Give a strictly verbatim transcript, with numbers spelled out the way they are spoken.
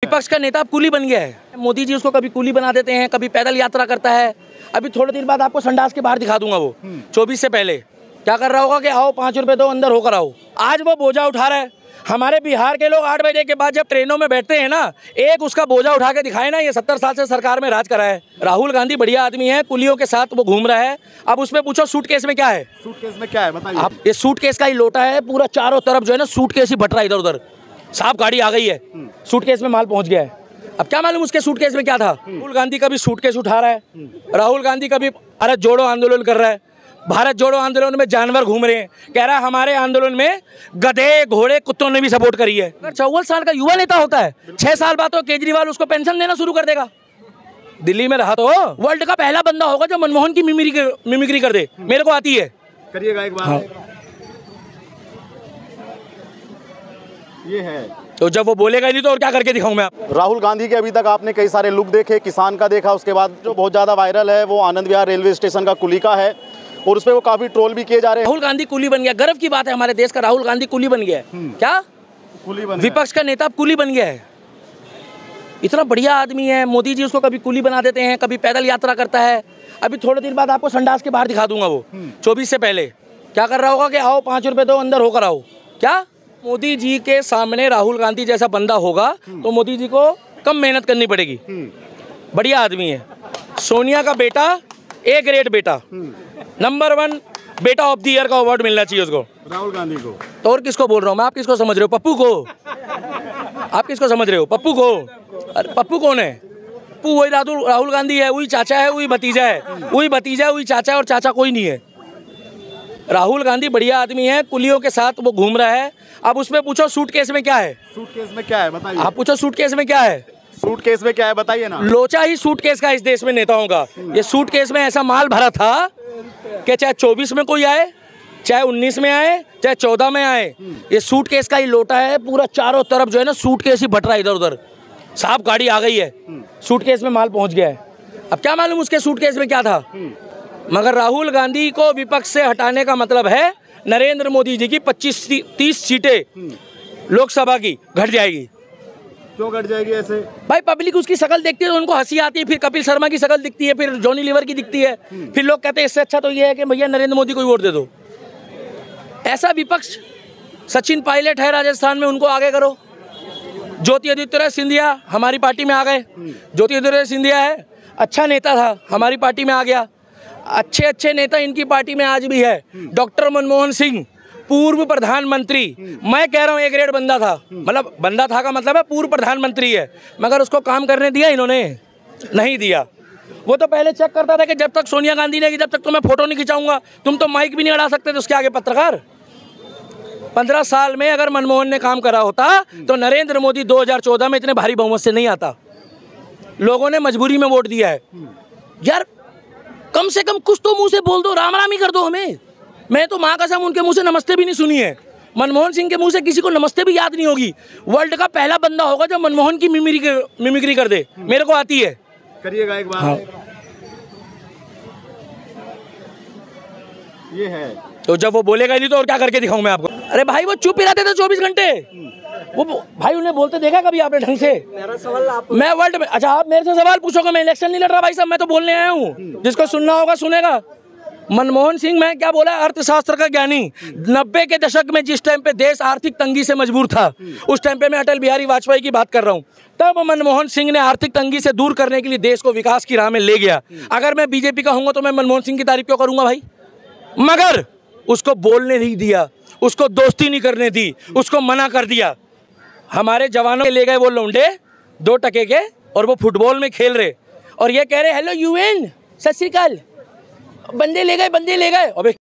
विपक्ष का नेता अब कूली बन गया है। मोदी जी उसको कभी कूली बना देते हैं, कभी पैदल यात्रा करता है। अभी थोड़े दिन बाद आपको संडास के बाहर दिखा दूंगा वो चौबीस से पहले क्या कर रहा होगा कि आओ पाँच रुपए दो अंदर होकर आओ। आज वो बोझा उठा रहा है। हमारे बिहार के लोग आठ बजे के बाद जब ट्रेनों में बैठते हैं ना, एक उसका बोझा उठा के दिखाए ना, ये सत्तर साल से सरकार में राज करा है। राहुल गांधी बढ़िया आदमी है, कुलियों के साथ वो घूम रहा है। अब उसमें पूछो सूटकेस में क्या है, सूटकेस में क्या है बताइए। आप ये सूटकेस का ही लोटा है, पूरा चारों तरफ जो है ना सूटकेस ही भट रहा है इधर उधर। साफ गाड़ी आ गई है, सूटकेस में माल पहुंच गया है। अब क्या मालूम उसके सूटकेस में क्या था। राहुल गांधी कभी सूटकेस उठा रहा है, राहुल गांधी कभी भारत जोड़ो आंदोलन कर रहा है। भारत जोड़ो आंदोलन में जानवर घूम रहे हैं, कह रहा है हमारे आंदोलन में गधे घोड़े कुत्तों ने भी सपोर्ट करी है। अगर चौवन साल का युवा नेता होता है, छह साल बाद तो केजरीवाल उसको पेंशन देना शुरू कर देगा। दिल्ली में रहा तो वर्ल्ड का पहला बंदा होगा जो मनमोहन की मिमिक्री मिमिक्री कर दे। मेरे को आती है, करिएगा एक बार। हाँ। ये है तो जब वो बोलेगा ही नहीं तो और क्या करके दिखाऊं मैं आप। राहुल गांधी के अभी तक आपने कई सारे लुक देखे, किसान का देखा, उसके बाद जो बहुत ज्यादा वायरल है वो आनंद विहार रेलवे स्टेशन का कुली का है और उस पर वो काफी ट्रोल भी किए जा रहे हैं। राहुल गांधी कुली बन गया, गर्व की बात है हमारे देश का। राहुल गांधी कुली बन गया है। क्या कुली बन विपक्ष का नेता कुली बन गया है। इतना बढ़िया आदमी है, मोदी जी उसको कभी कुली बना देते हैं, कभी पैदल यात्रा करता है। अभी थोड़े दिन बाद आपको संडास के बाहर दिखा दूंगा वो चौबीस से पहले क्या कर रहा होगा कि आओ पाँच रुपए दो अंदर होकर आओ। क्या मोदी जी के सामने राहुल गांधी जैसा बंदा होगा तो मोदी जी को कम मेहनत करनी पड़ेगी। बढ़िया आदमी है। सोनिया का बेटा ए ग्रेड बेटा, नंबर वन बेटा ऑफ द ईयर का अवार्ड मिलना चाहिए उसको, राहुल गांधी को। तो और किसको बोल रहा हूँ मैं, आप किसको समझ रहे हो? पप्पू को। आप किसको समझ रहे हो? पप्पू को। अरे पप्पू कौन है? पप्पू वही राहुल राहुल गांधी है, वही चाचा है, वही भतीजा है, वही भतीजा है, वही चाचा है, और चाचा कोई नहीं है। राहुल गांधी बढ़िया आदमी है, कुलियों के साथ वो घूम रहा है। अब उसमें पूछो सूटकेस में क्या है, सूटकेस में क्या है बताइए। आप पूछो सूटकेस में क्या है, सूटकेस में क्या है बताइए ना। लोचा ही सूटकेस का इस देश में नेताओं का। ये सूटकेस में ऐसा माल भरा था कि चाहे चौबीस में कोई आए, चाहे उन्नीस में आए, चाहे चौदह में आए, ये सूटकेस का ही लोटा है। पूरा चारों तरफ जो है ना सूटकेस ही भट रहा है इधर उधर। साफ गाड़ी आ गई है, सूटकेस में माल पहुंच गया है। अब क्या मालूम उसके सूटकेस में क्या था। मगर राहुल गांधी को विपक्ष से हटाने का मतलब है नरेंद्र मोदी जी की पच्चीस तीस सीटें लोकसभा की घट जाएगी। क्यों घट जाएगी ऐसे? भाई पब्लिक उसकी शक्ल देखती है तो उनको हंसी आती है, फिर कपिल शर्मा की शक्ल दिखती है, फिर जॉनी लीवर की दिखती है, फिर लोग कहते हैं इससे अच्छा तो ये है कि भैया नरेंद्र मोदी को वोट दे दो। ऐसा विपक्ष सचिन पायलट है राजस्थान में, उनको आगे करो। ज्योतिरादित्य सिंधिया हमारी पार्टी में आ गए। ज्योतिरादित्य सिंधिया है, अच्छा नेता था, हमारी पार्टी में आ गया। अच्छे अच्छे नेता इनकी पार्टी में आज भी है। डॉक्टर मनमोहन सिंह पूर्व प्रधानमंत्री, मैं कह रहा हूँ एक ग्रेड बंदा था, मतलब बंदा था का मतलब है पूर्व प्रधानमंत्री है, मगर उसको काम करने दिया इन्होंने? नहीं दिया। वो तो पहले चेक करता था कि जब तक सोनिया गांधी ने, जब तक तो मैं फोटो नहीं खिंचाऊंगा, तुम तो माइक भी नहीं अड़ा सकते थे उसके आगे पत्रकार। पंद्रह साल में अगर मनमोहन ने काम करा होता तो नरेंद्र मोदी दो हजार चौदह में इतने भारी बहुमत से नहीं आता। लोगों ने मजबूरी में वोट दिया है। यार कम से कम कुछ तो मुंह से बोल दो, राम राम ही कर दो हमें। मैं तो माँ कसम उनके मुंह से नमस्ते भी नहीं सुनी है। मनमोहन सिंह के मुंह से किसी को नमस्ते भी याद नहीं होगी। वर्ल्ड का पहला बंदा होगा जो मनमोहन की मिमिक्री मिमिक्री कर दे। मेरे को आती है, करिएगा एक बार। हाँ। ये है तो जब वो बोलेगा ही नहीं तो और क्या करके दिखाऊं मैं आपको। अरे भाई वो चुप ही रहते थे चौबीस घंटे। वो भाई उन्हें बोलते देखा कभी आपने ढंग से? मेरा सवाल आप मैं वर्ल्ड में, अच्छा आप मेरे से सवाल पूछोगे, मैं इलेक्शन नहीं लड़ रहा भाई साहब, मैं तो बोलने आया हूँ। जिसको सुनना होगा सुनेगा। मनमोहन सिंह मैं क्या बोला, अर्थशास्त्र का ज्ञानी। नब्बे के दशक में जिस टाइम पे देश आर्थिक तंगी से मजबूर था, उस टाइम पे मैं अटल बिहारी वाजपेयी की बात कर रहा हूँ। तब मनमोहन सिंह ने आर्थिक तंगी से दूर करने के लिए देश को विकास की राह में ले गया। अगर मैं बीजेपी का हूँगा तो मैं मनमोहन सिंह की तारीफ क्यों करूँगा भाई? मगर उसको बोलने नहीं दिया, उसको दोस्ती नहीं करने दी, उसको मना कर दिया। हमारे जवानों के ले गए वो लौंडे दो टके के, और वो फुटबॉल में खेल रहे और ये कह रहे हेलो यूएन, सत श्री अकाल, बंदे ले गए बंदे ले गए। अबे